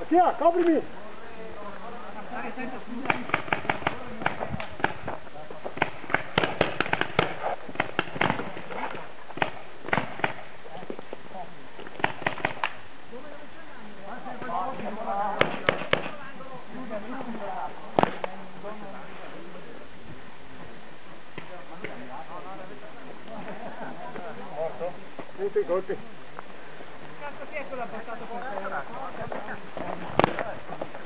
Mattia, coprimi! Morto? Senti i colpi. Cazzo, chi è quello ha portato per terra?